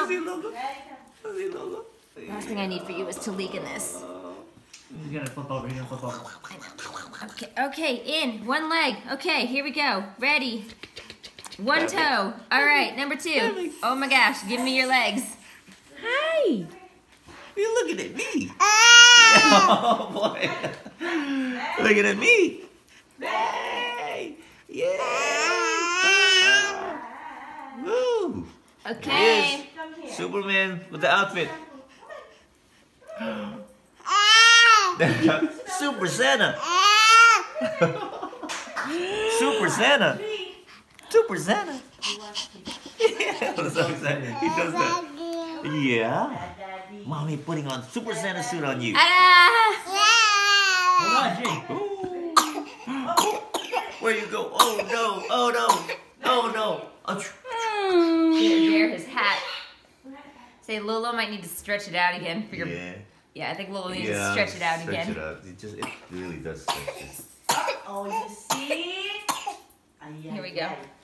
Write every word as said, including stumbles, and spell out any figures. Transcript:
see Lolo. I see Lolo. Last thing I need for you is to leak in this. He's gonna flip over. He's gonna flip over. Okay, okay, in. One leg. Okay, here we go. Ready. One toe. All right, number two. Oh my gosh, give me your legs. Hi. You're looking at me. Oh boy. Looking at me. Hey. Yeah. Woo. Okay. Yes. Superman with the outfit. Super Santa. Super Santa. Super Santa. Yeah, I'm so excited. He does that. Yeah. Mommy putting on Super Santa suit on you. Ah! Hold on, G. Where you go? Oh no! Oh no! Oh no! Oh. Can't wear his hat. Say Lolo might need to stretch it out again for your. Yeah. Yeah, I think Lolo needs Yeah, to stretch it out stretch again. It, out. It just it really does stretch it. Oh, you see? Here we go.